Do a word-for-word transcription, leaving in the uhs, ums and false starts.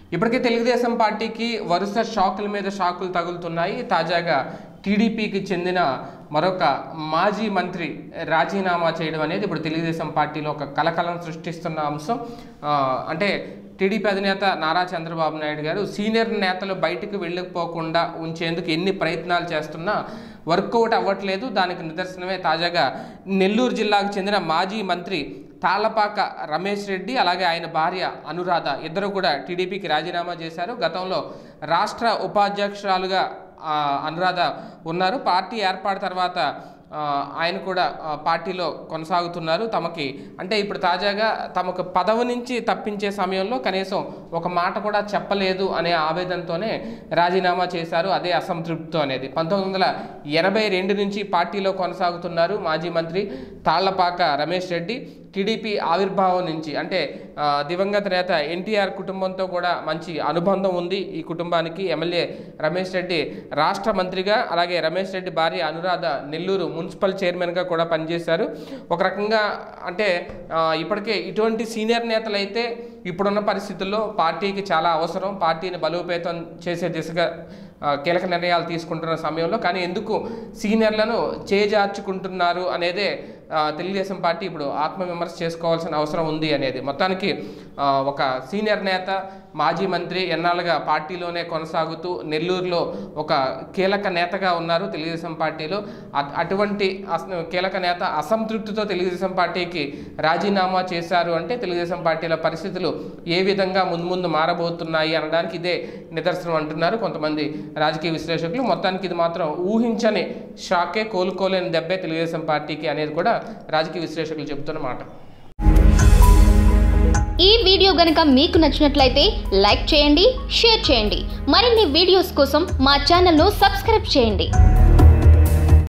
ఇప్పటికే తెలుగుదేశం పార్టీకి వరుస షాకుల మీద షాకులు తగులుతున్నాయి. తాజాగా టీడీపీకి చెందిన మరొక మాజీ మంత్రి రాజీనామా చేయడం అనేది ఇప్పుడు తెలుగుదేశం పార్టీలో ఒక కలకలం సృష్టిస్తున్న అంశం. అంటే టీడీపీ అధినేత నారా చంద్రబాబు నాయుడు గారు సీనియర్ నేతలు బయటకు వెళ్ళకపోకుండా ఉంచేందుకు ఎన్ని ప్రయత్నాలు చేస్తున్నా వర్కౌట్ అవ్వట్లేదు. దానికి నిదర్శనమే తాజాగా నెల్లూరు జిల్లాకు చెందిన మాజీ మంత్రి తాళ్లపాక రమేష్ రెడ్డి అలాగే ఆయన భార్య అనురాధ ఇద్దరు కూడా టీడీపీకి రాజీనామా చేశారు. గతంలో రాష్ట్ర ఉపాధ్యక్షురాలుగా అనురాధ ఉన్నారు. పార్టీ ఏర్పాటు తర్వాత ఆయన కూడా పార్టీలో కొనసాగుతున్నారు. తమకి అంటే ఇప్పుడు తాజాగా తమకు పదవి నుంచి తప్పించే సమయంలో కనీసం ఒక మాట కూడా చెప్పలేదు అనే ఆవేదనతోనే రాజీనామా చేశారు. అదే అసంతృప్తితో అనేది పంతొమ్మిది వందల ఎనభై రెండు నుంచి పార్టీలో కొనసాగుతున్నారు మాజీ మంత్రి తాళ్లపాక రమేష్ రెడ్డి. టీడీపీ ఆవిర్భావం నుంచి అంటే దివంగత నేత ఎన్టీఆర్ కుటుంబంతో కూడా మంచి అనుబంధం ఉంది ఈ కుటుంబానికి. ఎమ్మెల్యే రమేష్ రెడ్డి రాష్ట్ర మంత్రిగా అలాగే రమేష్ రెడ్డి భార్య అనురాధ నెల్లూరు మున్సిపల్ చైర్మన్గా కూడా పనిచేశారు. ఒక రకంగా అంటే ఇప్పటికే ఇటువంటి సీనియర్ నేతలు అయితే ఇప్పుడున్న పరిస్థితుల్లో పార్టీకి చాలా అవసరం. పార్టీని బలోపేతం చేసే దిశగా కీలక నిర్ణయాలు తీసుకుంటున్న సమయంలో కానీ ఎందుకు సీనియర్లను చేజార్చుకుంటున్నారు అనేదే తెలుగుదేశం పార్టీ ఇప్పుడు ఆత్మవిమర్శ చేసుకోవాల్సిన అవసరం ఉంది అనేది. మొత్తానికి ఒక సీనియర్ నేత మాజీ మంత్రి ఎన్నాళ్ళుగా పార్టీలోనే కొనసాగుతూ నెల్లూరులో ఒక కీలక నేతగా ఉన్నారు తెలుగుదేశం పార్టీలో. అటువంటి కీలక నేత అసంతృప్తితో తెలుగుదేశం పార్టీకి రాజీనామా చేశారు అంటే తెలుగుదేశం పార్టీల పరిస్థితులు ఏ విధంగా ముందు ముందు మారబోతున్నాయి అనడానికి ఇదే నిదర్శనం అంటున్నారు కొంతమంది రాజకీయ విశ్లేషకులు. మొత్తానికి ఇది మాత్రం ఊహించని షాకే, కోలుకోలేని దెబ్బే తెలుగుదేశం పార్టీకి అనేది కూడా రాజకీయ విశ్లేషకులు చెబుతున్న మాట. ఈ వీడియో గనుక మీకు నచ్చినట్లయితే లైక్ చేయండి, షేర్ చేయండి. మరిన్ని వీడియోస్ కోసం మా ఛానల్ను సబ్స్క్రైబ్ చేయండి.